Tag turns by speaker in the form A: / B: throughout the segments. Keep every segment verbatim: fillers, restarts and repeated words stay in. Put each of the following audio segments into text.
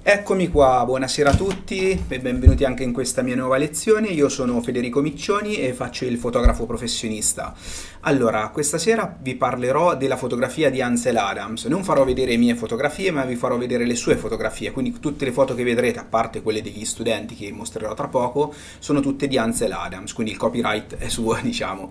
A: Eccomi qua, buonasera a tutti e benvenuti anche in questa mia nuova lezione. Io sono Federico Miccioni e faccio il fotografo professionista. Allora, questa sera vi parlerò della fotografia di Ansel Adams. Non farò vedere le mie fotografie, ma vi farò vedere le sue fotografie, quindi tutte le foto che vedrete, a parte quelle degli studenti che mostrerò tra poco, sono tutte di Ansel Adams, quindi il copyright è suo, diciamo.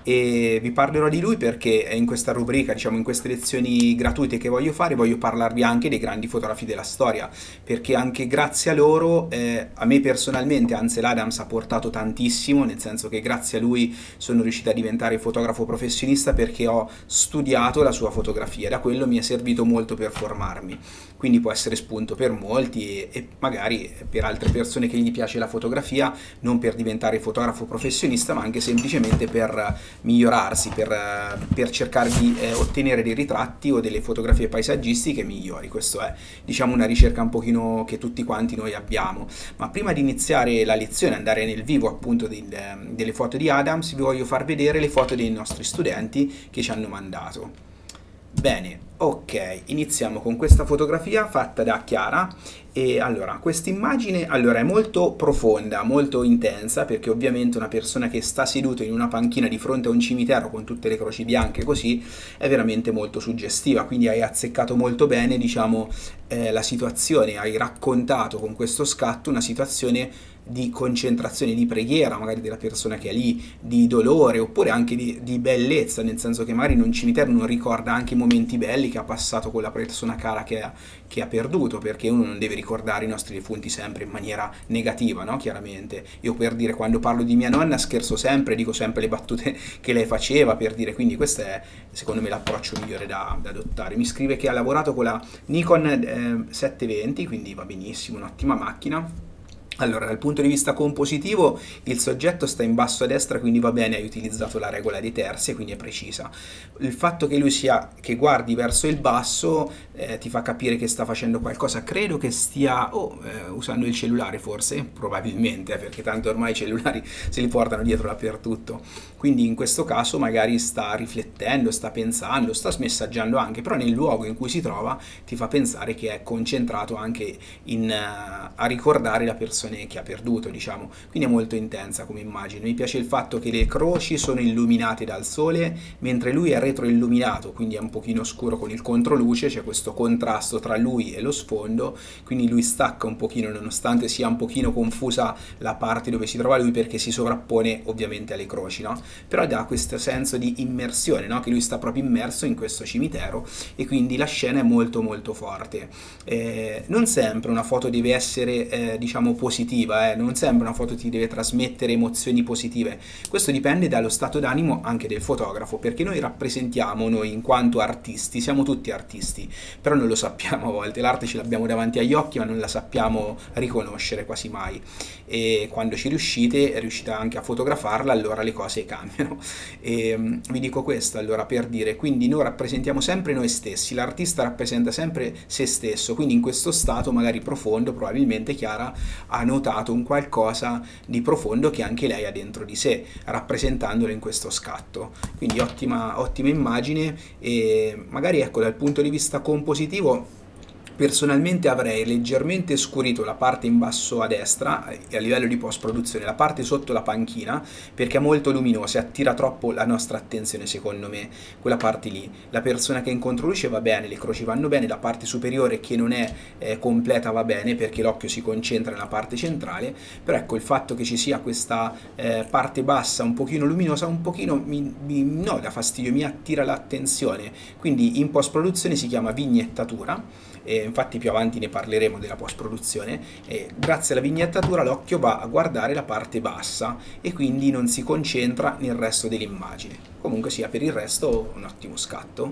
A: E vi parlerò di lui perché in questa rubrica, diciamo, in queste lezioni gratuite che voglio fare, voglio parlarvi anche dei grandi fotografi della storia, perché anche grazie a loro, eh, a me personalmente Ansel Adams ha portato tantissimo, nel senso che grazie a lui sono riuscito a diventare fotografo professionista perché ho studiato la sua fotografia, da quello mi è servito molto per formarmi, quindi può essere spunto per molti e, e magari per altre persone che gli piace la fotografia, non per diventare fotografo professionista ma anche semplicemente per migliorarsi, per, per cercare di eh, ottenere dei ritratti o delle fotografie paesaggistiche migliori. Questo è, diciamo, una ricerca un pochino che tutti quanti noi abbiamo. Ma prima di iniziare la lezione, andare nel vivo appunto di, delle foto di Adams, vi voglio far vedere le foto dei nostri studenti che ci hanno mandato. Bene, ok, iniziamo con questa fotografia fatta da Chiara. E allora, questa immagine allora, è molto profonda, molto intensa, perché ovviamente una persona che sta seduto in una panchina di fronte a un cimitero con tutte le croci bianche così è veramente molto suggestiva, quindi hai azzeccato molto bene, diciamo, eh, la situazione, hai raccontato con questo scatto una situazione di concentrazione, di preghiera magari della persona che è lì, di dolore oppure anche di, di bellezza, nel senso che magari in un cimitero non ricorda anche i momenti belli che ha passato con la persona cara che ha, che ha perduto, perché uno non deve ricordare i nostri defunti sempre in maniera negativa, no? Chiaramente. Io, per dire, quando parlo di mia nonna scherzo sempre, dico sempre le battute che lei faceva, per dire, quindi questo è secondo me l'approccio migliore da, da adottare. Mi scrive che ha lavorato con la Nikon eh, settecentoventi, quindi va benissimo, un'ottima macchina. Allora, dal punto di vista compositivo, il soggetto sta in basso a destra, quindi va bene, hai utilizzato la regola dei terzi, quindi è precisa. Il fatto che lui sia, che guardi verso il basso, eh, ti fa capire che sta facendo qualcosa. Credo che stia oh, eh, usando il cellulare, forse, probabilmente, eh, perché tanto ormai i cellulari se li portano dietro dappertutto. Quindi in questo caso magari sta riflettendo, sta pensando, sta messaggiando anche, però nel luogo in cui si trova ti fa pensare che è concentrato anche in, uh, a ricordare la persona che ha perduto, diciamo. Quindi è molto intensa come immagine. Mi piace il fatto che le croci sono illuminate dal sole mentre lui è retroilluminato, quindi è un pochino scuro con il controluce, c'è questo contrasto tra lui e lo sfondo, quindi lui stacca un pochino nonostante sia un pochino confusa la parte dove si trova lui perché si sovrappone ovviamente alle croci, no? Però dà questo senso di immersione, no? Che lui sta proprio immerso in questo cimitero e quindi la scena è molto molto forte. Eh, non sempre una foto deve essere eh, diciamo positiva, Eh. non sempre una foto ti deve trasmettere emozioni positive, questo dipende dallo stato d'animo anche del fotografo, perché noi rappresentiamo, noi in quanto artisti, siamo tutti artisti, però non lo sappiamo a volte, l'arte ce l'abbiamo davanti agli occhi ma non la sappiamo riconoscere quasi mai, e quando ci riuscite, riuscite anche a fotografarla, allora le cose cambiano. E um, vi dico questo, allora, per dire, quindi noi rappresentiamo sempre noi stessi, l'artista rappresenta sempre se stesso, quindi in questo stato magari profondo probabilmente Chiara ha notato un qualcosa di profondo che anche lei ha dentro di sé, rappresentandolo in questo scatto. Quindi ottima, ottima immagine, e magari, ecco, dal punto di vista compositivo personalmente avrei leggermente scurito la parte in basso a destra e a livello di post produzione, la parte sotto la panchina, perché è molto luminosa e attira troppo la nostra attenzione, secondo me, quella parte lì. La persona che è in controluce va bene, le croci vanno bene, la parte superiore che non è eh, completa va bene perché l'occhio si concentra nella parte centrale, però ecco, il fatto che ci sia questa eh, parte bassa un pochino luminosa, un pochino mi, mi no, dà fastidio, mi attira l'attenzione, quindi in post produzione si chiama vignettatura. E infatti più avanti ne parleremo della post produzione, e grazie alla vignettatura l'occhio va a guardare la parte bassa e quindi non si concentra nel resto dell'immagine. Comunque sia, per il resto un ottimo scatto.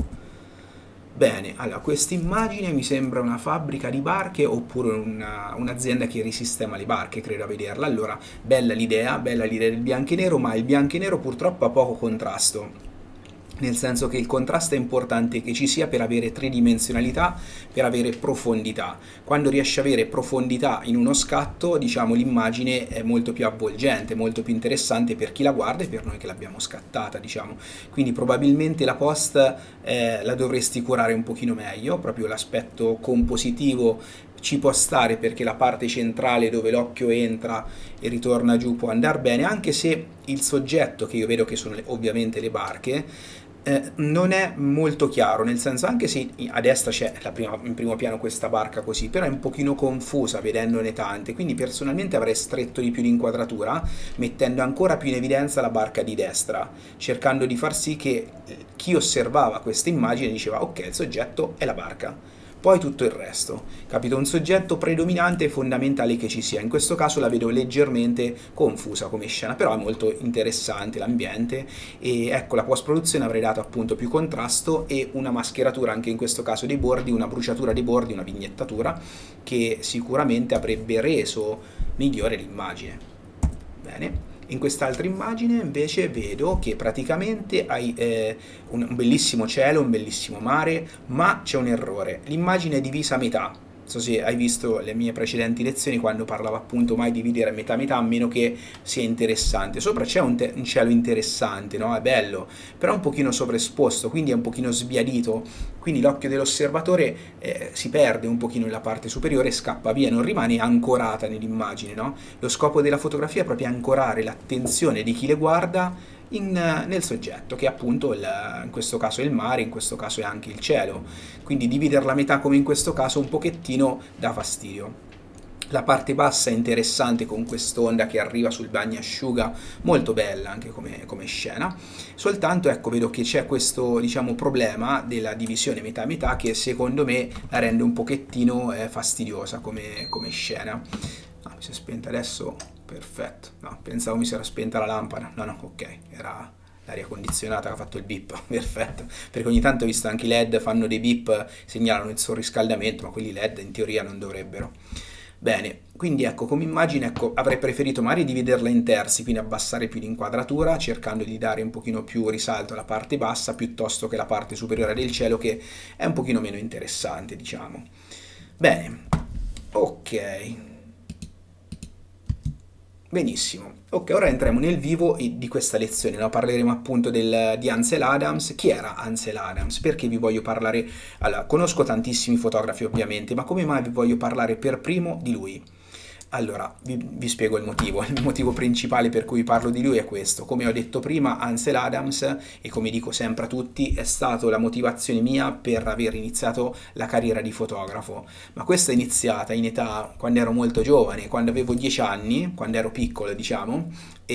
A: Bene, allora questa immagine mi sembra una fabbrica di barche oppure un'azienda un che risistema le barche, credo a vederla. Allora, bella l'idea, bella l'idea del bianco e nero, ma il bianco e nero purtroppo ha poco contrasto. Nel senso che il contrasto è importante che ci sia per avere tridimensionalità, per avere profondità. Quando riesci ad avere profondità in uno scatto, diciamo, l'immagine è molto più avvolgente, molto più interessante per chi la guarda e per noi che l'abbiamo scattata, diciamo. Quindi probabilmente la post eh, la dovresti curare un pochino meglio, proprio l'aspetto compositivo ci può stare perché la parte centrale dove l'occhio entra e ritorna giù può andare bene, anche se il soggetto, che io vedo che sono le, ovviamente le barche, eh, non è molto chiaro, nel senso, anche se a destra c'è la prima, in primo piano questa barca così, però è un pochino confusa vedendone tante, quindi personalmente avrei stretto di più l'inquadratura, mettendo ancora più in evidenza la barca di destra, cercando di far sì che chi osservava questa immagine diceva ok, il soggetto è la barca. Poi tutto il resto, capito? Un soggetto predominante è fondamentale che ci sia, in questo caso la vedo leggermente confusa come scena, però è molto interessante l'ambiente e ecco, la post-produzione avrei dato appunto più contrasto e una mascheratura anche in questo caso dei bordi, una bruciatura dei bordi, una vignettatura che sicuramente avrebbe reso migliore l'immagine. Bene. In quest'altra immagine invece vedo che praticamente hai eh, un bellissimo cielo, un bellissimo mare, ma c'è un errore. L'immagine è divisa a metà. Non so se hai visto le mie precedenti lezioni quando parlavo appunto mai di dividere a metà a metà, a meno che sia interessante. Sopra c'è un, un cielo interessante, no? È bello, però è un pochino sovraesposto, quindi è un pochino sbiadito. Quindi l'occhio dell'osservatore eh, si perde un pochino nella parte superiore e scappa via, non rimane ancorata nell'immagine, no? Lo scopo della fotografia è proprio ancorare l'attenzione di chi le guarda in, nel soggetto, che è appunto il, in questo caso è il mare, in questo caso è anche il cielo. Quindi dividerla a metà come in questo caso un pochettino dà fastidio. La parte bassa è interessante con quest'onda che arriva sul bagnasciuga, molto bella anche come, come scena, soltanto ecco vedo che c'è questo diciamo problema della divisione metà a metà che secondo me la rende un pochettino eh, fastidiosa come, come scena. Ah, mi si è spenta adesso, perfetto, no, pensavo mi si era spenta la lampada, no no, ok, era l'aria condizionata che ha fatto il beep, perfetto, perché ogni tanto ho visto anche i led fanno dei beep, segnalano il surriscaldamento, ma quelli led in teoria non dovrebbero. Bene, quindi ecco, come immagine ecco, avrei preferito magari dividerla in terzi, quindi abbassare più l'inquadratura, cercando di dare un pochino più risalto alla parte bassa, piuttosto che la parte superiore del cielo, che è un pochino meno interessante, diciamo. Bene, ok. Benissimo, ok, ora entriamo nel vivo di questa lezione, no? Parleremo appunto del, di Ansel Adams. Chi era Ansel Adams? Perché vi voglio parlare? Allora, conosco tantissimi fotografi ovviamente, ma come mai vi voglio parlare per primo di lui? Allora, vi, vi spiego il motivo. Il motivo principale per cui parlo di lui è questo. Come ho detto prima, Ansel Adams, e come dico sempre a tutti, è stata la motivazione mia per aver iniziato la carriera di fotografo. Ma questa è iniziata in età, quando ero molto giovane, quando avevo dieci anni, quando ero piccolo, diciamo,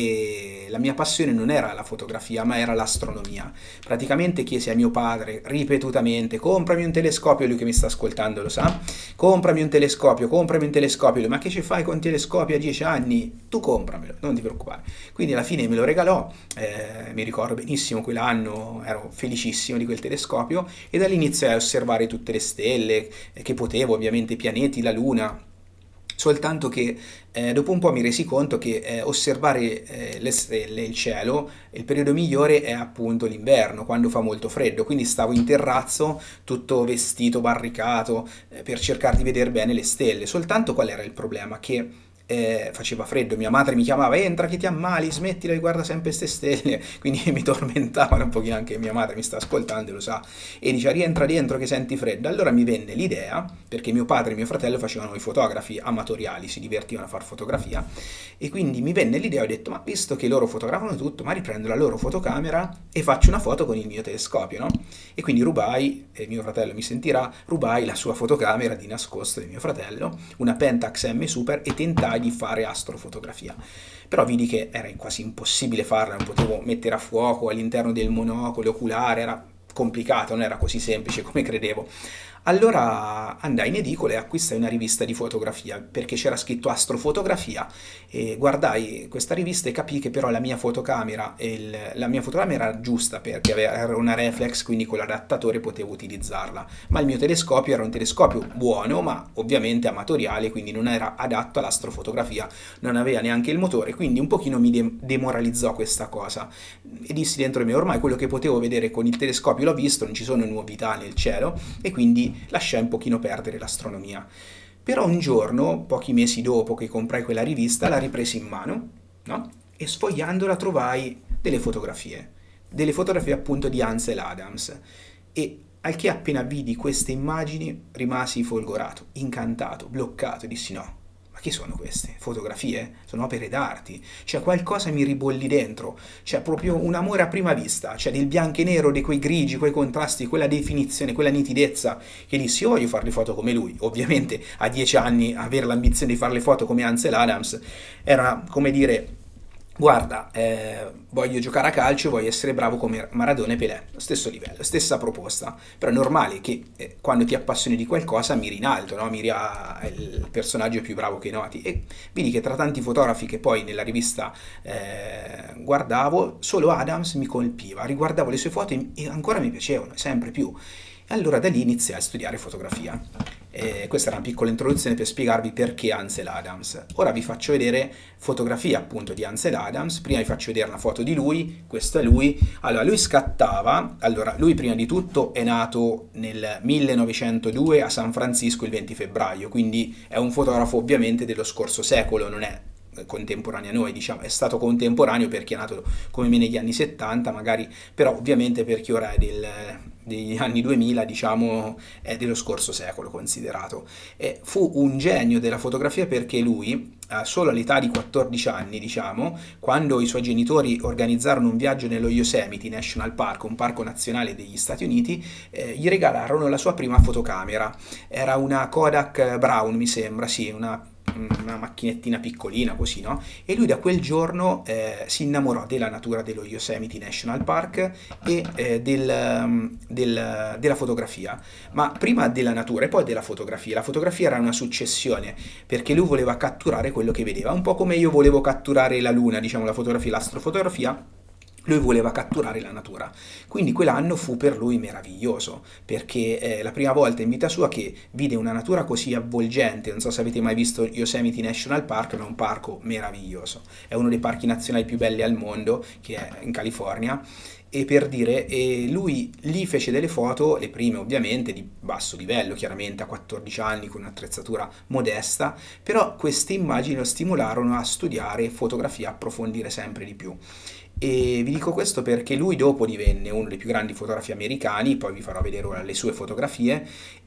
A: e la mia passione non era la fotografia, ma era l'astronomia. Praticamente chiesi a mio padre ripetutamente: comprami un telescopio, lui che mi sta ascoltando lo sa, comprami un telescopio, comprami un telescopio. Lui, ma che ci fai con telescopi a dieci anni? Tu compramelo, non ti preoccupare. Quindi alla fine me lo regalò, eh, mi ricordo benissimo quell'anno, ero felicissimo di quel telescopio e da lì iniziai a osservare tutte le stelle, eh, che potevo, ovviamente i pianeti, la luna. Soltanto che eh, dopo un po' mi resi conto che eh, osservare eh, le stelle, il cielo, il periodo migliore è appunto l'inverno, quando fa molto freddo, quindi stavo in terrazzo, tutto vestito, barricato, eh, per cercare di vedere bene le stelle. Soltanto qual era il problema? Che eh, faceva freddo, mia madre mi chiamava: entra che ti ammali, smettila di guardare sempre queste stelle, quindi mi tormentavano un pochino, anche mia madre mi sta ascoltando, lo sa, e diceva: rientra dentro che senti freddo. Allora mi venne l'idea, perché mio padre e mio fratello facevano i fotografi amatoriali, si divertivano a fare fotografia, e quindi mi venne l'idea, ho detto: ma visto che loro fotografano tutto, ma riprendo la loro fotocamera e faccio una foto con il mio telescopio, no? E quindi rubai, e mio fratello mi sentirà, rubai la sua fotocamera di nascosto di mio fratello, una Pentax M Super, e tentai di fare astrofotografia. Però vidi che era quasi impossibile farla, non potevo mettere a fuoco all'interno del monocolo oculare, era complicato, non era così semplice come credevo. Allora andai in edicola e acquistai una rivista di fotografia, perché c'era scritto astrofotografia, e guardai questa rivista e capii che però la mia fotocamera, il, la mia fotocamera era giusta perché era una reflex, quindi con l'adattatore potevo utilizzarla, ma il mio telescopio era un telescopio buono, ma ovviamente amatoriale, quindi non era adatto all'astrofotografia, non aveva neanche il motore, quindi un pochino mi de- demoralizzò questa cosa, e dissi dentro di me: ormai quello che potevo vedere con il telescopio l'ho visto, non ci sono novità nel cielo, e quindi lasciai un pochino perdere l'astronomia. Però un giorno, pochi mesi dopo che comprai quella rivista, la ripresi in mano, no? E sfogliandola trovai delle fotografie, delle fotografie appunto di Ansel Adams, e Al che appena vidi queste immagini rimasi folgorato, incantato, bloccato, dissi no. Ma che sono queste? Fotografie? Sono opere d'arte. Cioè qualcosa mi ribolli dentro. C'è proprio un amore a prima vista. Cioè del bianco e nero, di quei grigi, quei contrasti, quella definizione, quella nitidezza. Che dissi, io voglio fare le foto come lui. Ovviamente a dieci anni avere l'ambizione di fare le foto come Ansel Adams era come dire... Guarda, eh, voglio giocare a calcio, voglio essere bravo come Maradona e Pelé, lo stesso livello, stessa proposta, però è normale che eh, quando ti appassioni di qualcosa miri in alto, no? Miri al personaggio più bravo che noti e vedi che tra tanti fotografi che poi nella rivista eh, guardavo, solo Adams mi colpiva, riguardavo le sue foto e ancora mi piacevano, sempre più. E allora da lì iniziai a studiare fotografia. Eh, questa era una piccola introduzione per spiegarvi perché Ansel Adams. Ora vi faccio vedere fotografie appunto di Ansel Adams. Prima vi faccio vedere una foto di lui, questo è lui. Allora, lui scattava, allora, lui prima di tutto è nato nel millenovecentodue a San Francisco il venti febbraio, quindi è un fotografo ovviamente dello scorso secolo, non è contemporaneo a noi, diciamo, è stato contemporaneo perché è nato come me negli anni settanta magari, però ovviamente perché ora è del, degli anni duemila, diciamo, è dello scorso secolo considerato. E fu un genio della fotografia perché lui, eh, solo all'età di quattordici anni, diciamo, quando i suoi genitori organizzarono un viaggio nello Yosemite National Park, un parco nazionale degli Stati Uniti, eh, gli regalarono la sua prima fotocamera. Era una Kodak Brown, mi sembra, sì, una una macchinettina piccolina così, no? E lui da quel giorno eh, si innamorò della natura dello Yosemite National Park e eh, del, del, della fotografia, ma prima della natura e poi della fotografia. La fotografia era una successione perché lui voleva catturare quello che vedeva, un po' come io volevo catturare la luna, diciamo la fotografia, l'astrofotografia. Lui voleva catturare la natura, quindi quell'anno fu per lui meraviglioso, perché è la prima volta in vita sua che vide una natura così avvolgente. Non so se avete mai visto Yosemite National Park, ma è un parco meraviglioso, è uno dei parchi nazionali più belli al mondo, che è in California. E per dire, e lui lì fece delle foto, le prime ovviamente di basso livello, chiaramente a quattordici anni con un'attrezzatura modesta, però queste immagini lo stimolarono a studiare fotografia, a approfondire sempre di più. E vi dico questo perché lui dopo divenne uno dei più grandi fotografi americani, poi vi farò vedere ora le sue fotografie,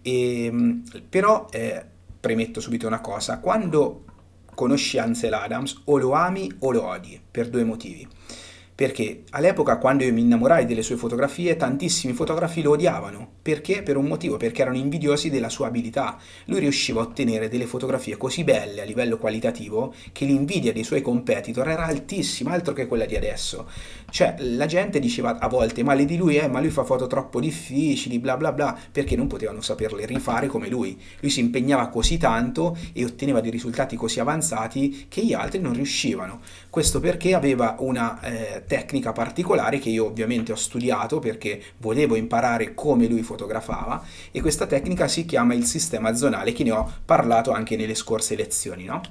A: e, però eh, premetto subito una cosa, quando conosci Ansel Adams o lo ami o lo odi, per due motivi. Perché all'epoca, quando io mi innamorai delle sue fotografie, tantissimi fotografi lo odiavano. Perché? Per un motivo, perché erano invidiosi della sua abilità. Lui riusciva a ottenere delle fotografie così belle a livello qualitativo che l'invidia dei suoi competitor era altissima, altro che quella di adesso. Cioè, la gente diceva a volte male di lui, eh, ma lui fa foto troppo difficili, bla bla bla, perché non potevano saperle rifare come lui. Lui si impegnava così tanto e otteneva dei risultati così avanzati che gli altri non riuscivano. Questo perché aveva una eh, tecnica particolare che io ovviamente ho studiato perché volevo imparare come lui fotografava, e questa tecnica si chiama il sistema zonale, che ne ho parlato anche nelle scorse lezioni, no?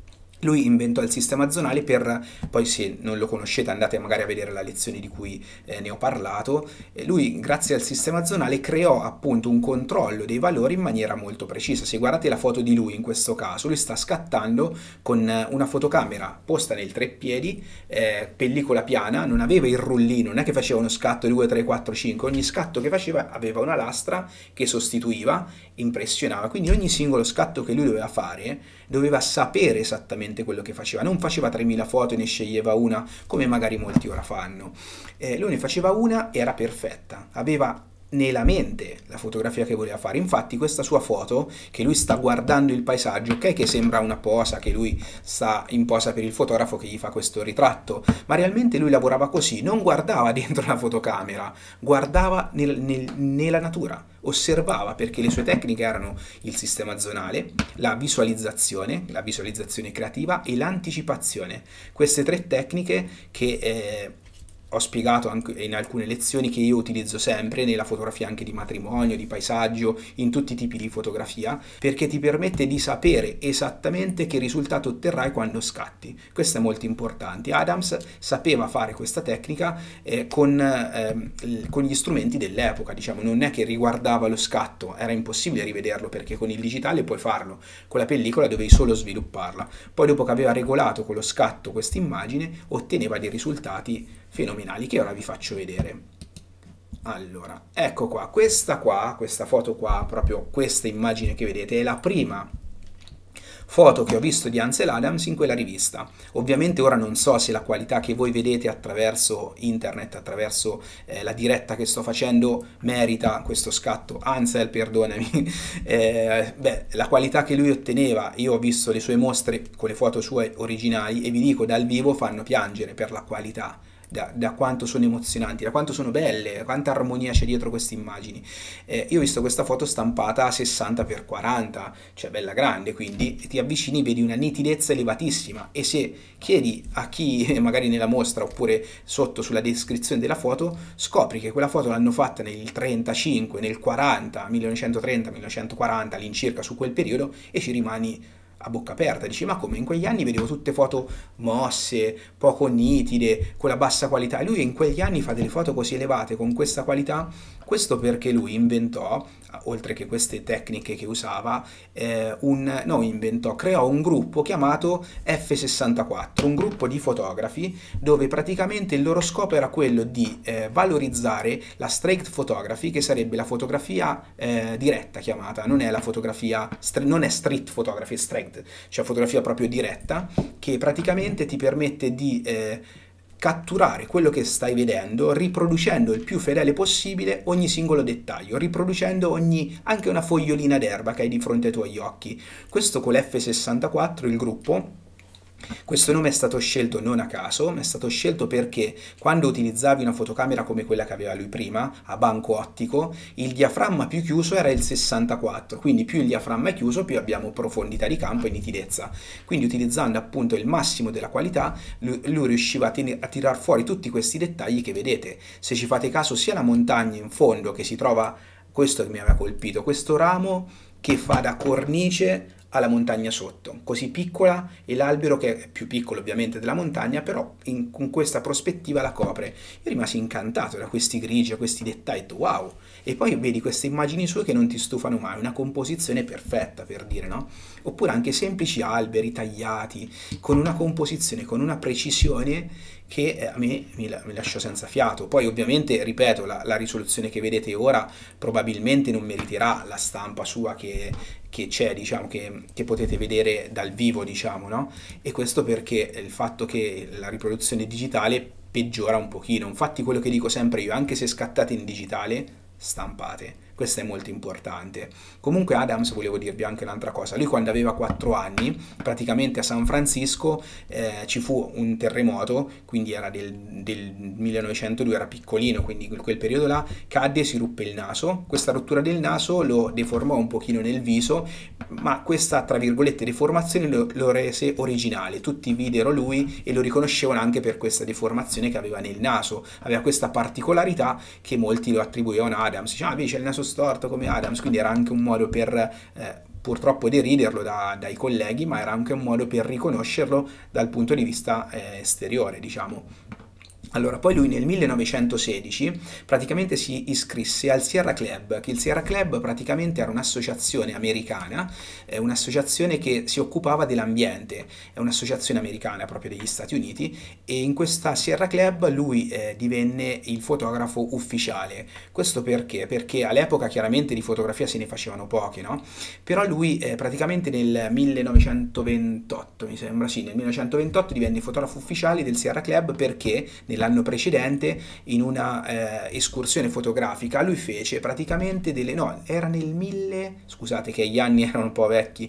A: Lui inventò il sistema zonale per, poi se non lo conoscete andate magari a vedere la lezione di cui eh, ne ho parlato, e lui grazie al sistema zonale creò appunto un controllo dei valori in maniera molto precisa. Se guardate la foto di lui in questo caso, lui sta scattando con una fotocamera posta nel treppiedi, eh, pellicola piana, non aveva il rullino, non è che faceva uno scatto due, tre, quattro, cinque, ogni scatto che faceva aveva una lastra che sostituiva, impressionava, quindi ogni singolo scatto che lui doveva fare doveva sapere esattamente quello che faceva, non faceva tremila foto e ne sceglieva una come magari molti ora fanno. Eh, lui ne faceva una e era perfetta, aveva nella mente la fotografia che voleva fare. Infatti questa sua foto, che lui sta guardando il paesaggio, ok che sembra una posa, che lui sta in posa per il fotografo che gli fa questo ritratto, ma realmente lui lavorava così, non guardava dentro la fotocamera, guardava nel, nel, nella natura, osservava, perché le sue tecniche erano il sistema zonale, la visualizzazione, la visualizzazione creativa e l'anticipazione. Queste tre tecniche che eh, ho spiegato anche in alcune lezioni, che io utilizzo sempre nella fotografia anche di matrimonio, di paesaggio, in tutti i tipi di fotografia, perché ti permette di sapere esattamente che risultato otterrai quando scatti. Questo è molto importante. Adams sapeva fare questa tecnica eh, con, eh, con gli strumenti dell'epoca, diciamo, non è che riguardava lo scatto, era impossibile rivederlo perché con il digitale puoi farlo, con la pellicola dovevi solo svilupparla. Poi dopo che aveva regolato con lo scatto questa immagine, otteneva dei risultati fenomenali che ora vi faccio vedere. Allora, ecco qua, questa qua, questa foto qua, proprio questa immagine che vedete, è la prima foto che ho visto di Ansel Adams in quella rivista. Ovviamente ora non so se la qualità che voi vedete attraverso internet, attraverso eh, la diretta che sto facendo, merita questo scatto. Ansel, perdonami, eh, beh, la qualità che lui otteneva, io ho visto le sue mostre con le foto sue originali e vi dico, dal vivo fanno piangere per la qualità. Da, da quanto sono emozionanti, da quanto sono belle, quanta armonia c'è dietro queste immagini. Eh, io ho visto questa foto stampata a sessanta per quaranta, cioè bella grande, quindi ti avvicini, vedi una nitidezza elevatissima e se chiedi a chi magari nella mostra oppure sotto sulla descrizione della foto, scopri che quella foto l'hanno fatta nel trentacinque, nel quaranta, millenovecentotrenta, millenovecentoquaranta, all'incirca su quel periodo e ci rimani a bocca aperta, dici ma come in quegli anni vedevo tutte foto mosse, poco nitide, con la bassa qualità e lui in quegli anni fa delle foto così elevate con questa qualità, questo perché lui inventò, oltre che queste tecniche che usava, eh, un, no inventò, creò un gruppo chiamato F sessantaquattro, un gruppo di fotografi dove praticamente il loro scopo era quello di eh, valorizzare la straight photography, che sarebbe la fotografia eh, diretta chiamata, non è la fotografia, non è street photography, è straight, cioè fotografia proprio diretta, che praticamente ti permette di eh, catturare quello che stai vedendo, riproducendo il più fedele possibile ogni singolo dettaglio, riproducendo ogni, anche una fogliolina d'erba che hai di fronte ai tuoi occhi. Questo con l'F sessantaquattro, il gruppo. Questo nome è stato scelto non a caso, ma è stato scelto perché quando utilizzavi una fotocamera come quella che aveva lui prima, a banco ottico, il diaframma più chiuso era il sessantaquattro, quindi più il diaframma è chiuso più abbiamo profondità di campo e nitidezza. Quindi utilizzando appunto il massimo della qualità, lui, lui riusciva a, a tirar fuori tutti questi dettagli che vedete. Se ci fate caso sia la montagna in fondo che si trova, questo che mi aveva colpito, questo ramo che fa da cornice alla montagna sotto, così piccola, e l'albero che è più piccolo ovviamente della montagna, però in, con questa prospettiva la copre. Io rimasi incantato da questi grigi, da questi dettagli, wow! E poi vedi queste immagini sue che non ti stufano mai, una composizione perfetta per dire, no? Oppure anche semplici alberi tagliati, con una composizione, con una precisione che a me mi, mi lasciò senza fiato. Poi ovviamente, ripeto, la, la risoluzione che vedete ora probabilmente non meriterà la stampa sua che, che c'è, diciamo, che, che potete vedere dal vivo, diciamo, no? E questo perché il fatto che la riproduzione digitale peggiora un pochino. Infatti quello che dico sempre io, anche se scattate in digitale, stampate. Questo è molto importante. Comunque Adams, volevo dirvi anche un'altra cosa. Lui quando aveva quattro anni, praticamente a San Francisco eh, ci fu un terremoto, quindi era del, del millenovecentodue, era piccolino, quindi in quel periodo là, cadde e si ruppe il naso. Questa rottura del naso lo deformò un pochino nel viso, ma questa, tra virgolette, deformazione lo, lo rese originale. Tutti videro lui e lo riconoscevano anche per questa deformazione che aveva nel naso. Aveva questa particolarità che molti lo attribuivano a Adams. Dicevano, ah, vedi, c'è il naso storto come Adams, quindi era anche un modo per eh, purtroppo deriderlo da, dai colleghi, ma era anche un modo per riconoscerlo dal punto di vista eh, esteriore, diciamo. Allora, poi lui nel millenovecentosedici praticamente si iscrisse al Sierra Club, che il Sierra Club praticamente era un'associazione americana, eh, un'associazione che si occupava dell'ambiente, è un'associazione americana proprio degli Stati Uniti, e in questa Sierra Club lui eh, divenne il fotografo ufficiale. Questo perché? Perché all'epoca chiaramente di fotografia se ne facevano poche, no? Però lui eh, praticamente nel millenovecentoventotto, mi sembra, sì, nel millenovecentoventotto divenne fotografo ufficiale del Sierra Club perché nella l'anno precedente in una eh, escursione fotografica lui fece praticamente delle, no, era nel mille, scusate che gli anni erano un po' vecchi,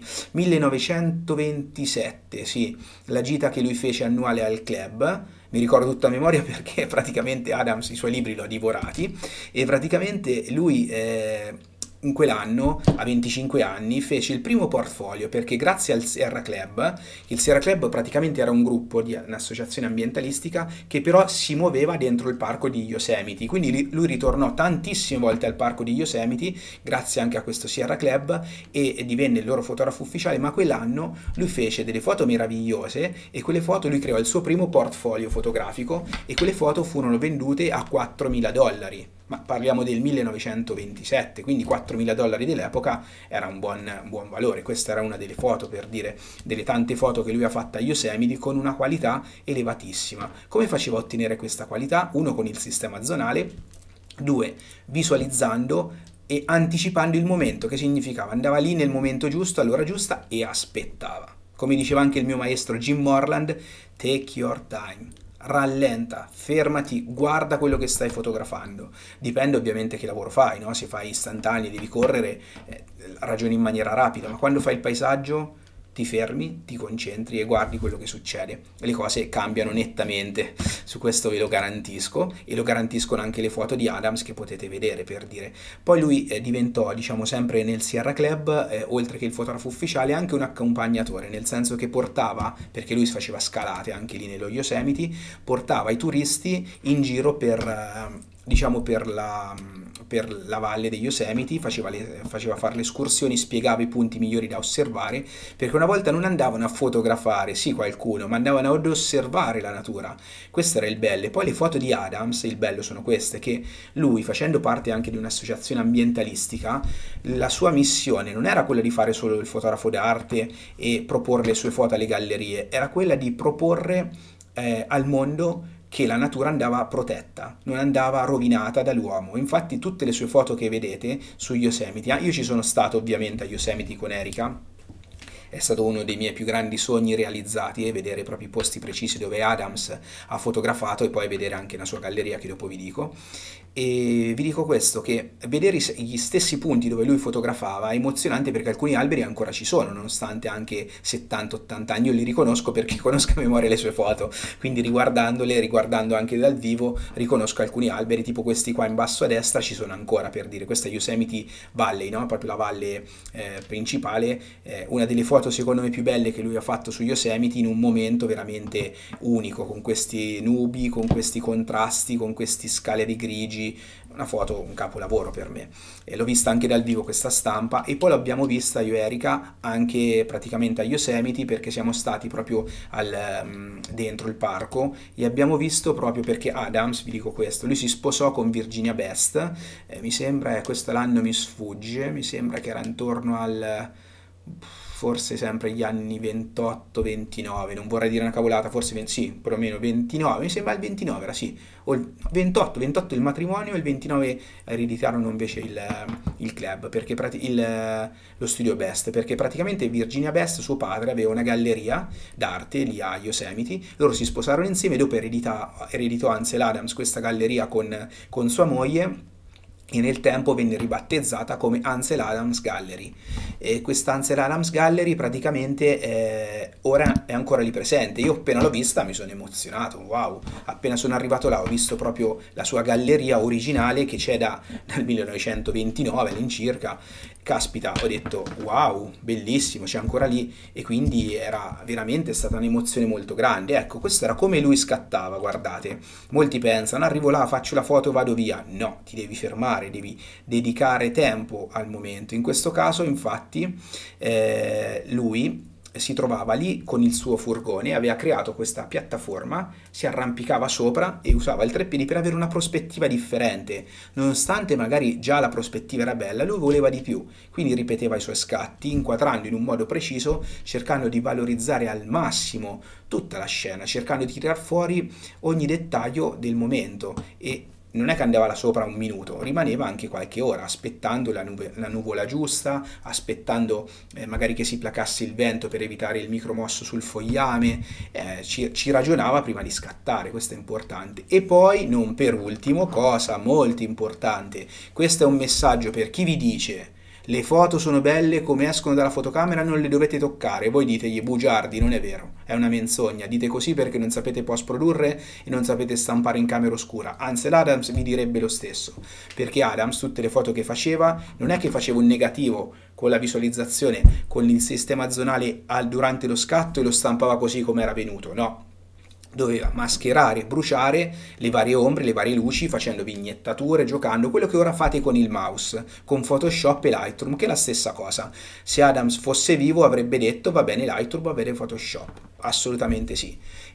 A: millenovecentoventisette, sì, la gita che lui fece annuale al club. Mi ricordo tutta a memoria perché praticamente Adams i suoi libri li ha divorati e praticamente lui eh, in quell'anno, a venticinque anni, fece il primo portfolio perché grazie al Sierra Club, il Sierra Club praticamente era un gruppo di un'associazione ambientalistica che però si muoveva dentro il parco di Yosemite, quindi lui ritornò tantissime volte al parco di Yosemite grazie anche a questo Sierra Club e divenne il loro fotografo ufficiale, ma quell'anno lui fece delle foto meravigliose e quelle foto lui creò il suo primo portfolio fotografico e quelle foto furono vendute a quattromila dollari. Ma parliamo del millenovecentoventisette, quindi quattromila dollari dell'epoca era un buon, un buon valore. Questa era una delle foto, per dire, delle tante foto che lui ha fatto a Yosemite con una qualità elevatissima. Come faceva a ottenere questa qualità? Uno con il sistema zonale, Due, visualizzando e anticipando il momento, che significava andava lì nel momento giusto, all'ora giusta e aspettava. Come diceva anche il mio maestro Jim Morland, take your time, rallenta, fermati, guarda quello che stai fotografando. Dipende ovviamente che lavoro fai, no? Se fai istantanei, devi correre, eh, ragioni in maniera rapida, ma quando fai il paesaggio ti fermi, ti concentri e guardi quello che succede. Le cose cambiano nettamente, su questo ve lo garantisco, e lo garantiscono anche le foto di Adams che potete vedere, per dire. Poi lui eh, diventò, diciamo, sempre nel Sierra Club, eh, oltre che il fotografo ufficiale, anche un accompagnatore, nel senso che portava, perché lui faceva scalate anche lì nello Yosemite, portava i turisti in giro per... Eh, diciamo per la, per la valle degli Yosemite, faceva, le, faceva fare le escursioni, spiegava i punti migliori da osservare, perché una volta non andavano a fotografare, sì qualcuno, ma andavano ad osservare la natura. Questo era il bello. E poi le foto di Adams, il bello sono queste, che lui, facendo parte anche di un'associazione ambientalistica, la sua missione non era quella di fare solo il fotografo d'arte e proporre le sue foto alle gallerie, era quella di proporre eh, al mondo che la natura andava protetta, non andava rovinata dall'uomo. Infatti tutte le sue foto che vedete su Yosemite, io ci sono stato ovviamente a Yosemite con Erika, è stato uno dei miei più grandi sogni realizzati, e vedere proprio i posti precisi dove Adams ha fotografato e poi vedere anche la sua galleria che dopo vi dico. E vi dico questo, che vedere gli stessi punti dove lui fotografava è emozionante, perché alcuni alberi ancora ci sono, nonostante anche settanta ottanta anni. Io li riconosco perché conosco a memoria le sue foto, quindi riguardandole, riguardando anche dal vivo, riconosco alcuni alberi, tipo questi qua in basso a destra ci sono ancora, per dire. Questa è Yosemite Valley, no? Proprio la valle eh, principale, eh, una delle foto secondo me più belle che lui ha fatto su Yosemite, in un momento veramente unico, con questi nubi, con questi contrasti, con questi scaleri grigi. Una foto, un capolavoro per me, e l'ho vista anche dal vivo questa stampa, e poi l'abbiamo vista io e Erika anche praticamente a Yosemite, perché siamo stati proprio al, um, dentro il parco, e abbiamo visto proprio perché Adams, vi dico questo, lui si sposò con Virginia Best, eh, mi sembra, eh, questo l'anno mi sfugge, mi sembra che era intorno al... forse sempre gli anni ventotto ventinove, non vorrei dire una cavolata, forse venti, sì, perlomeno ventinove, mi sembra il ventinove era, sì, o il ventotto, ventotto il matrimonio, e il ventinove ereditarono invece il, il club, perché il, lo studio Best, perché praticamente Virginia Best, suo padre, aveva una galleria d'arte lì a Yosemite, loro si sposarono insieme, e dopo eredita, ereditò Ansel Adams questa galleria con, con sua moglie, e nel tempo venne ribattezzata come Ansel Adams Gallery. E questa Ansel Adams Gallery praticamente eh, ora è ancora lì presente. Io appena l'ho vista mi sono emozionato, wow, appena sono arrivato là ho visto proprio la sua galleria originale, che c'è da, dal millenovecentoventinove all'incirca. Caspita, ho detto wow, bellissimo, c'è ancora lì, e quindi era veramente stata un'emozione molto grande. Ecco, questo era come lui scattava, guardate. Molti pensano, arrivo là, faccio la foto, vado via. No, ti devi fermare, devi dedicare tempo al momento. In questo caso, infatti, eh, lui si trovava lì con il suo furgone, aveva creato questa piattaforma, si arrampicava sopra e usava il treppiedi per avere una prospettiva differente. Nonostante magari già la prospettiva era bella, lui voleva di più, quindi ripeteva i suoi scatti, inquadrando in un modo preciso, cercando di valorizzare al massimo tutta la scena, cercando di tirar fuori ogni dettaglio del momento. E non è che andava là sopra un minuto, rimaneva anche qualche ora, aspettando la, nuve, la nuvola giusta, aspettando eh, magari che si placasse il vento per evitare il micromosso sul fogliame, eh, ci, ci ragionava prima di scattare, questo è importante. E poi, non per ultimo, cosa molto importante, questo è un messaggio per chi vi dice: le foto sono belle, come escono dalla fotocamera non le dovete toccare. Voi ditegli bugiardi, non è vero, è una menzogna. Dite così perché non sapete post produrre e non sapete stampare in camera oscura. Ansel Adams vi direbbe lo stesso, perché Adams tutte le foto che faceva non è che faceva un negativo con la visualizzazione, con il sistema zonale al, durante lo scatto, e lo stampava così come era venuto, no. Doveva mascherare, bruciare le varie ombre, le varie luci, facendo vignettature, giocando, quello che ora fate con il mouse, con Photoshop e Lightroom, che è la stessa cosa. Se Adams fosse vivo avrebbe detto: va bene Lightroom, va bene Photoshop, assolutamente sì.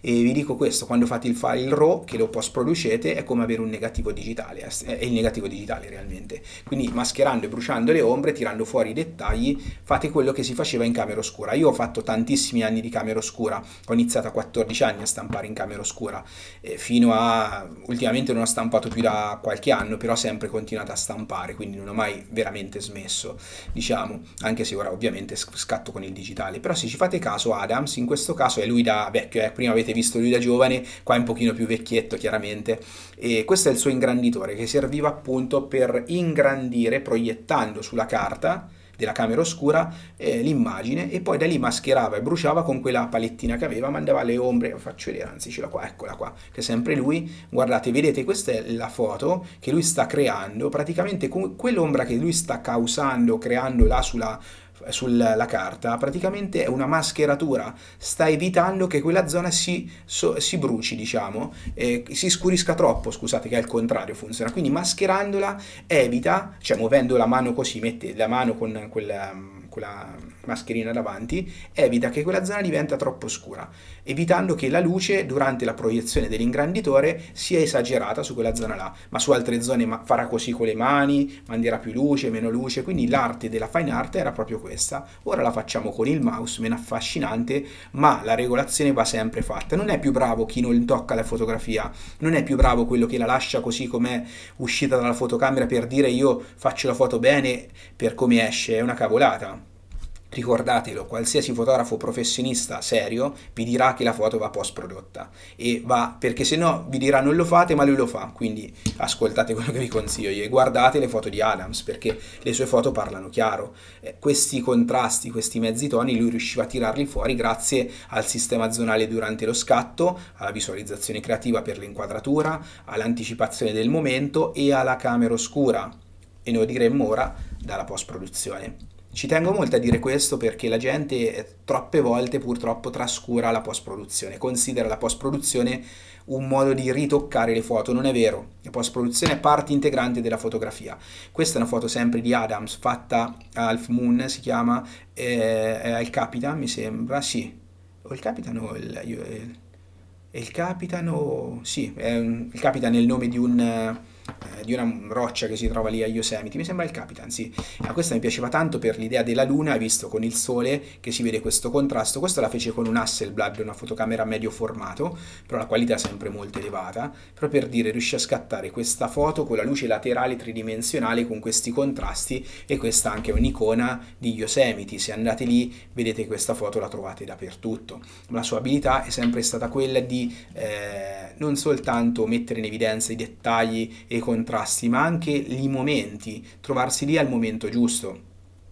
A: E vi dico questo, quando fate il file RAW, che lo post producete, è come avere un negativo digitale, è il negativo digitale realmente. Quindi mascherando e bruciando le ombre, tirando fuori i dettagli, fate quello che si faceva in camera oscura. Io ho fatto tantissimi anni di camera oscura, ho iniziato a quattordici anni a stampare in camera oscura, eh, fino a... ultimamente non ho stampato più da qualche anno, però ho sempre continuato a stampare, quindi non ho mai veramente smesso, diciamo, anche se ora ovviamente scatto con il digitale. Però se ci fate caso, Adams in questo caso è lui da vecchio, eh? Prima avete visto lui da giovane, qua è un pochino più vecchietto chiaramente, e questo è il suo ingranditore che serviva appunto per ingrandire proiettando sulla carta della camera oscura eh, l'immagine, e poi da lì mascherava e bruciava con quella palettina che aveva, mandava le ombre. Faccio vedere, anzi ce l'ho qua, eccola qua, che è sempre lui. Guardate, vedete, questa è la foto che lui sta creando, praticamente quell'ombra che lui sta causando, creando là sulla sulla carta, praticamente è una mascheratura, sta evitando che quella zona si, so, si bruci, diciamo, eh, si scurisca troppo, scusate, che è il contrario funziona, quindi mascherandola evita, cioè muovendo la mano così, mette la mano con quella, quella mascherina davanti, evita che quella zona diventa troppo scura, evitando che la luce durante la proiezione dell'ingranditore sia esagerata su quella zona là, ma su altre zone farà così con le mani, manderà più luce, meno luce, quindi l'arte della fine art era proprio questa. Ora la facciamo con il mouse, meno affascinante, ma la regolazione va sempre fatta. Non è più bravo chi non tocca la fotografia, non è più bravo quello che la lascia così com'è uscita dalla fotocamera per dire io faccio la foto bene per come esce, è una cavolata. Ricordatelo, qualsiasi fotografo professionista serio vi dirà che la foto va post prodotta, e va, perché se no vi dirà non lo fate, ma lui lo fa. Quindi ascoltate quello che vi consiglio io e guardate le foto di Adams, perché le sue foto parlano chiaro. Eh, questi contrasti, questi mezzi toni lui riusciva a tirarli fuori grazie al sistema zonale durante lo scatto, alla visualizzazione creativa per l'inquadratura, all'anticipazione del momento e alla camera oscura, e noi diremmo ora dalla post produzione. Ci tengo molto a dire questo perché la gente troppe volte purtroppo trascura la post-produzione, considera la post-produzione un modo di ritoccare le foto. Non è vero, la post-produzione è parte integrante della fotografia. Questa è una foto sempre di Adams fatta a Half Moon, si chiama, eh, è il Capitan, mi sembra, sì, o il Capitan o il, il, il Capitan o, sì, è un, il Capitan è il nome di un... di una roccia che si trova lì a Yosemite, mi sembra il Capitan, sì. A questa mi piaceva tanto per l'idea della luna, visto con il sole che si vede questo contrasto. Questa la fece con un Hasselblad, una fotocamera medio formato, però la qualità è sempre molto elevata, però per dire riuscì a scattare questa foto con la luce laterale tridimensionale con questi contrasti, e questa anche è un'icona di Yosemite. Se andate lì vedete questa foto, la trovate dappertutto. La sua abilità è sempre stata quella di eh, non soltanto mettere in evidenza i dettagli e i contrasti, ma anche i momenti, trovarsi lì al momento giusto.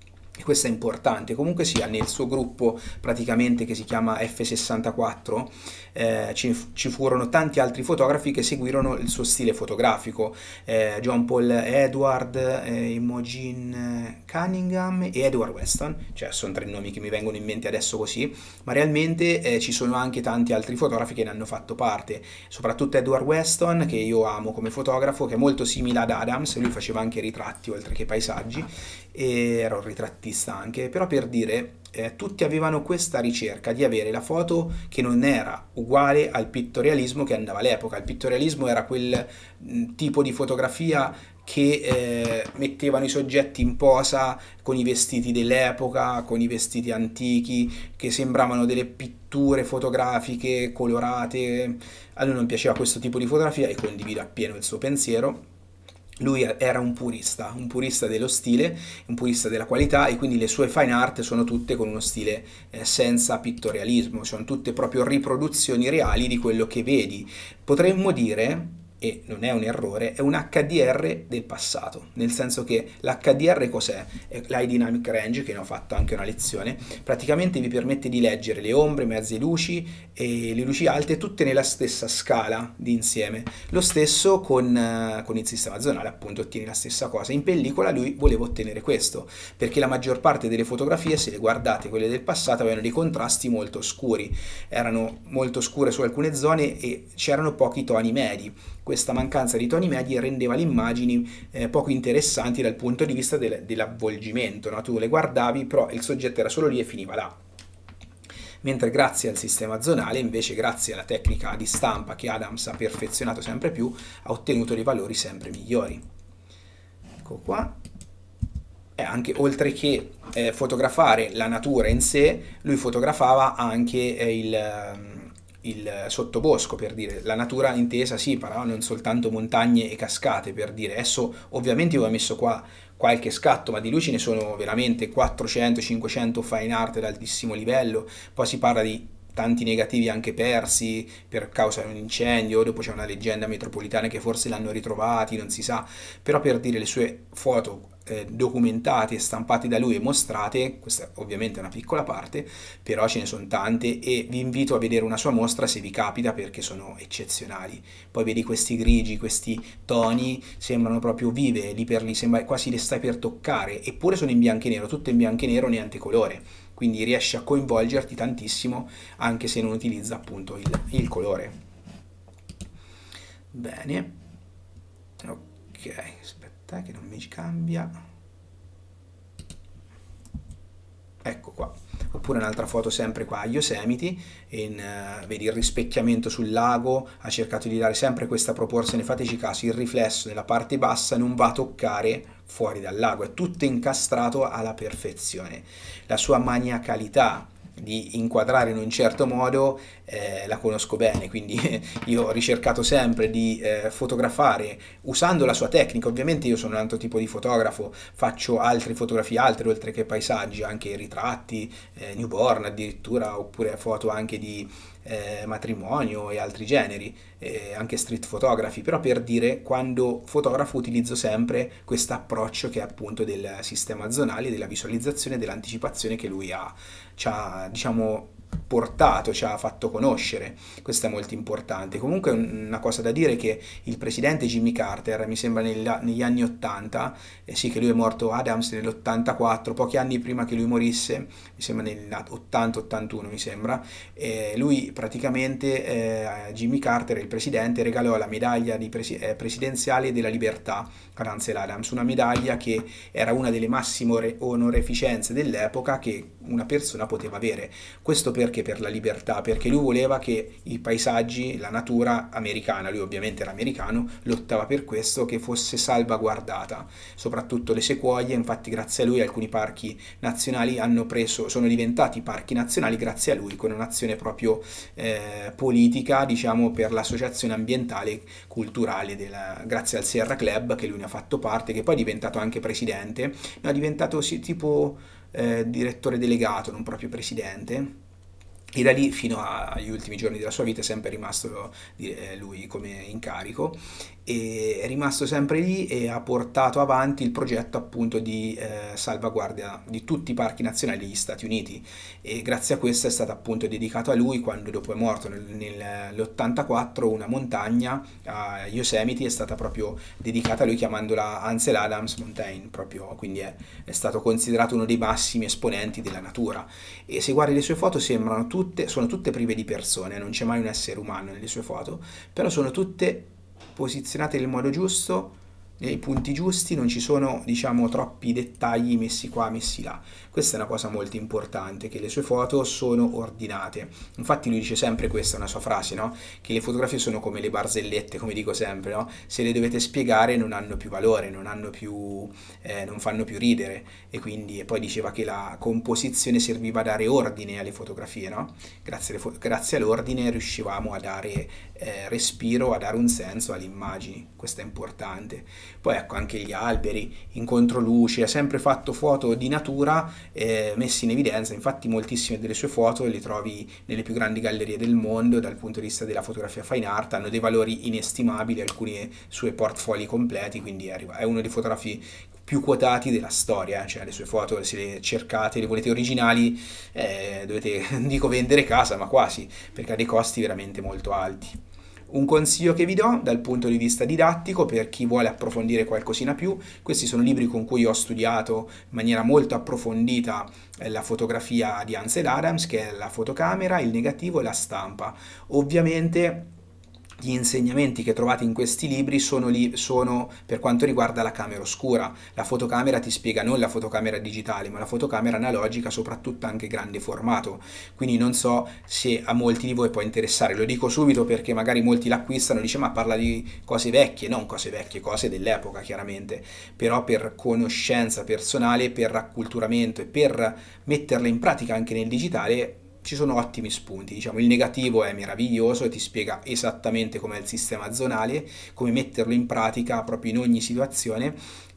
A: E questo è importante. Comunque sia, nel suo gruppo praticamente che si chiama F sessantaquattro eh, ci, ci furono tanti altri fotografi che seguirono il suo stile fotografico, eh, John Paul Edward, eh, Imogen Cunningham e Edward Weston, cioè sono tre nomi che mi vengono in mente adesso così, ma realmente eh, ci sono anche tanti altri fotografi che ne hanno fatto parte, soprattutto Edward Weston, che io amo come fotografo, che è molto simile ad Adams. Lui faceva anche ritratti oltre che paesaggi, e era un ritrattista anche, però per dire eh, tutti avevano questa ricerca di avere la foto che non era uguale al pittorialismo che andava all'epoca. Il pittorialismo era quel mh, tipo di fotografia che eh, mettevano i soggetti in posa con i vestiti dell'epoca, con i vestiti antichi, che sembravano delle pitture fotografiche colorate. A lui non piaceva questo tipo di fotografia e condivido appieno il suo pensiero. Lui era un purista, un purista dello stile, un purista della qualità, e quindi le sue fine art sono tutte con uno stile eh, senza pittorialismo, sono tutte proprio riproduzioni reali di quello che vedi. Potremmo dire, e non è un errore, è un H D R del passato, nel senso che l'H D R cos'è? È l'High Dynamic Range, che ne ho fatto anche una lezione, praticamente vi permette di leggere le ombre, mezze luci e le luci alte tutte nella stessa scala di insieme. Lo stesso con, con il sistema zonale, appunto, ottieni la stessa cosa. In pellicola lui voleva ottenere questo, perché la maggior parte delle fotografie, se le guardate, quelle del passato, avevano dei contrasti molto scuri, erano molto scure su alcune zone e c'erano pochi toni medi. Questa mancanza di toni medi rendeva le immagini eh, poco interessanti dal punto di vista del, dell'avvolgimento, no? Tu le guardavi, però il soggetto era solo lì e finiva là. mentre grazie al sistema zonale, invece grazie alla tecnica di stampa che Adams ha perfezionato sempre più, ha ottenuto dei valori sempre migliori. Ecco qua. E anche oltre che eh, fotografare la natura in sé, lui fotografava anche eh, il... il sottobosco, per dire, la natura intesa sì, però non soltanto montagne e cascate, per dire. Adesso ovviamente io ho messo qua qualche scatto, ma di lui ce ne sono veramente quattrocento cinquecento fine art ad altissimo livello. Poi si parla di tanti negativi anche persi per causa di un incendio, dopo c'è una leggenda metropolitana che forse l'hanno ritrovati, non si sa, però per dire le sue foto eh, documentate e stampate da lui e mostrate, questa ovviamente è una piccola parte, però ce ne sono tante e vi invito a vedere una sua mostra se vi capita perché sono eccezionali. Poi vedi questi grigi, questi toni, sembrano proprio vive, lì per lì sembra quasi le stai per toccare, eppure sono in bianco e nero, tutto in bianco e nero, niente colore. Quindi riesce a coinvolgerti tantissimo anche se non utilizza appunto il, il colore. Bene, ok, aspetta che non mi cambia. Ecco qua. Oppure un'altra foto sempre qua a Yosemite, in, uh, vedi il rispecchiamento sul lago, ha cercato di dare sempre questa proporzione, fateci caso, il riflesso nella parte bassa non va a toccare fuori dal lago, è tutto incastrato alla perfezione. La sua maniacalità di inquadrare in un certo modo eh, la conosco bene, quindi io ho ricercato sempre di eh, fotografare usando la sua tecnica. Ovviamente io sono un altro tipo di fotografo, faccio altre fotografie altre oltre che paesaggi, anche ritratti, eh, newborn addirittura, oppure foto anche di eh, matrimonio e altri generi, eh, anche street photography, però per dire, quando fotografo utilizzo sempre questo approccio che è appunto del sistema zonale, della visualizzazione, dell'anticipazione che lui ha, ci ha, diciamo, portato, ci ha fatto conoscere. Questo è molto importante. Comunque una cosa da dire è che il presidente Jimmy Carter, mi sembra negli anni ottanta, eh sì che lui è morto Adams nell'ottantaquattro, pochi anni prima che lui morisse, mi sembra nell'ottanta ottantuno mi sembra, eh, lui praticamente, eh, Jimmy Carter, il presidente, regalò la medaglia di presi eh, presidenziale della libertà ad Ansel Adams, una medaglia che era una delle massime onoreficenze dell'epoca che una persona poteva avere. Questo perché? Per la libertà, perché lui voleva che i paesaggi, la natura americana, lui ovviamente era americano, lottava per questo, che fosse salvaguardata, soprattutto le sequoie. Infatti grazie a lui alcuni parchi nazionali hanno preso, sono diventati parchi nazionali grazie a lui, con un'azione proprio eh, politica, diciamo, per l'associazione ambientale culturale della, grazie al Sierra Club, che lui ne ha fatto parte, che poi è diventato anche presidente, no, è diventato sì, tipo eh, direttore delegato, non proprio presidente. E da lì fino agli ultimi giorni della sua vita è sempre rimasto eh, lui come incarico, e è rimasto sempre lì e ha portato avanti il progetto appunto di eh, salvaguardia di tutti i parchi nazionali degli Stati Uniti, e grazie a questo è stato appunto dedicato a lui, quando dopo è morto nel, nell'ottantaquattro una montagna a Yosemite è stata proprio dedicata a lui, chiamandola Ansel Adams Mountain, proprio, quindi è, è stato considerato uno dei massimi esponenti della natura. E se guardi le sue foto sembrano tutte, sono tutte prive di persone, non c'è mai un essere umano nelle sue foto, però sono tutte posizionate nel modo giusto, nei punti giusti, non ci sono, diciamo, troppi dettagli messi qua, messi là. Questa è una cosa molto importante, che le sue foto sono ordinate. Infatti lui dice sempre, questa è una sua frase, no? Che le fotografie sono come le barzellette, come dico sempre, no? Se le dovete spiegare non hanno più valore, non hanno più, eh, non fanno più ridere, e quindi e poi diceva che la composizione serviva a dare ordine alle fotografie, no? Grazie, alle fo grazie all'ordine riuscivamo a dare eh, respiro, a dare un senso alle immagini. Questo è importante. Poi ecco anche gli alberi in controluce, ha sempre fatto foto di natura eh, messi in evidenza. Infatti moltissime delle sue foto le trovi nelle più grandi gallerie del mondo dal punto di vista della fotografia fine art, hanno dei valori inestimabili, alcuni suoi portfolio completi, quindi è uno dei fotografi più quotati della storia, cioè le sue foto, se le cercate, le volete originali, eh, dovete, dico vendere casa, ma quasi, perché ha dei costi veramente molto alti. Un consiglio che vi do dal punto di vista didattico per chi vuole approfondire qualcosina più: questi sono libri con cui ho studiato in maniera molto approfondita la fotografia di Ansel Adams, che è la fotocamera, il negativo e la stampa. Ovviamente gli insegnamenti che trovate in questi libri sono, lì, sono per quanto riguarda la camera oscura. La fotocamera ti spiega non la fotocamera digitale, ma la fotocamera analogica, soprattutto anche grande formato. Quindi non so se a molti di voi può interessare. Lo dico subito perché magari molti l'acquistano e dicono ma parla di cose vecchie, non cose vecchie, cose dell'epoca chiaramente, però per conoscenza personale, per acculturamento e per metterle in pratica anche nel digitale ci sono ottimi spunti. Diciamo, il negativo è meraviglioso e ti spiega esattamente com'è il sistema zonale, come metterlo in pratica proprio in ogni situazione.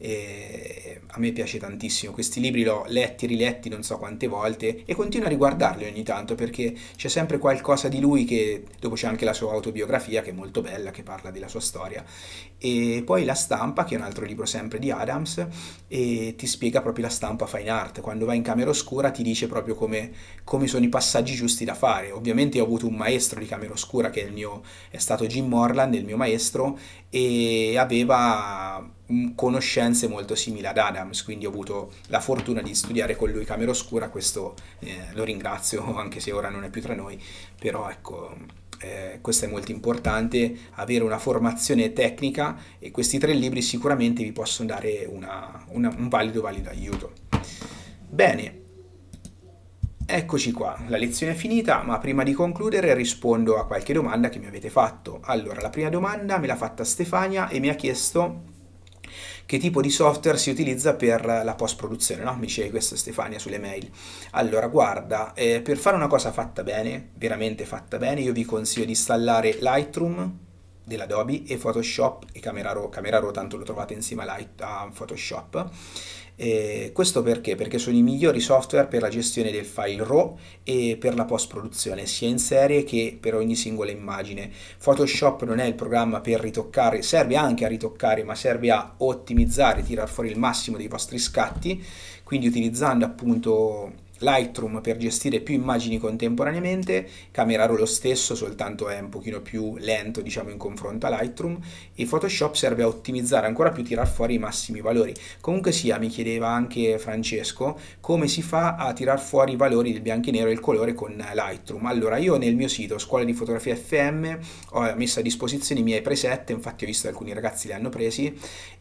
A: E a me piace tantissimo. Questi libri l'ho letti e riletti non so quante volte e continuo a riguardarli ogni tanto perché c'è sempre qualcosa di lui, che dopo c'è anche la sua autobiografia che è molto bella, che parla della sua storia, e poi La stampa, che è un altro libro sempre di Adams, e ti spiega proprio la stampa fine art. Quando vai in camera oscura ti dice proprio come, come sono i passaggi giusti da fare. Ovviamente ho avuto un maestro di camera oscura che è, il mio, è stato Jim Morland, il mio maestro, e aveva conoscenze molto simili ad Adams, quindi ho avuto la fortuna di studiare con lui camera oscura. Questo eh, lo ringrazio, anche se ora non è più tra noi, però ecco, eh, questo è molto importante, avere una formazione tecnica, e questi tre libri sicuramente vi possono dare una, una, un valido valido aiuto. Bene, eccoci qua, la lezione è finita, ma prima di concludere rispondo a qualche domanda che mi avete fatto. Allora, la prima domanda me l'ha fatta Stefania e mi ha chiesto che tipo di software si utilizza per la post-produzione, no? Mi dicevi questo Stefania sulle mail. Allora, guarda, eh, per fare una cosa fatta bene, veramente fatta bene, io vi consiglio di installare Lightroom dell'Adobe e Photoshop e Camera Raw. Camera Raw tanto lo trovate insieme a, Light, a Photoshop. E questo perché? Perché sono i migliori software per la gestione del file RAW e per la post-produzione, sia in serie che per ogni singola immagine. Photoshop non è il programma per ritoccare, serve anche a ritoccare, ma serve a ottimizzare, tirar fuori il massimo dei vostri scatti, quindi utilizzando appunto Lightroom per gestire più immagini contemporaneamente, Camera Raw lo stesso, soltanto è un pochino più lento, diciamo, in confronto a Lightroom, e Photoshop serve a ottimizzare ancora più, tirar fuori i massimi valori. Comunque sia, mi chiedeva anche Francesco come si fa a tirar fuori i valori del bianco e nero e il colore con Lightroom. Allora, io nel mio sito Scuola di Fotografia F M ho messo a disposizione i miei preset, infatti ho visto che alcuni ragazzi li hanno presi,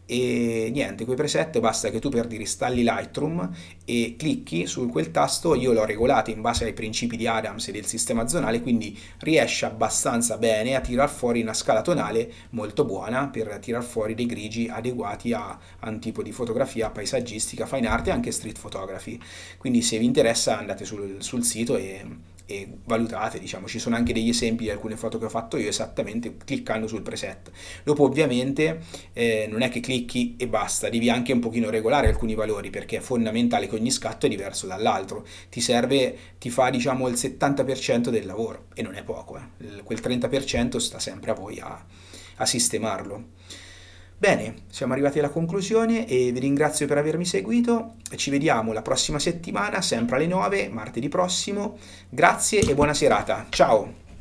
A: e niente, quei preset basta che tu per dire installi Lightroom e clicchi su quel tasto. Io l'ho regolato in base ai principi di Adams e del sistema zonale, quindi riesce abbastanza bene a tirar fuori una scala tonale molto buona per tirar fuori dei grigi adeguati a, a un tipo di fotografia paesaggistica, fine art e anche street photography. Quindi se vi interessa andate sul, sul sito e e valutate, diciamo, ci sono anche degli esempi di alcune foto che ho fatto io esattamente cliccando sul preset. Dopo ovviamente eh, non è che clicchi e basta, devi anche un pochino regolare alcuni valori, perché è fondamentale che ogni scatto è diverso dall'altro, ti serve, ti fa diciamo il settanta per cento del lavoro, e non è poco, eh. Quel trenta per cento sta sempre a voi a, a sistemarlo. Bene, siamo arrivati alla conclusione e vi ringrazio per avermi seguito. Ci vediamo la prossima settimana, sempre alle nove, martedì prossimo. Grazie e buona serata. Ciao!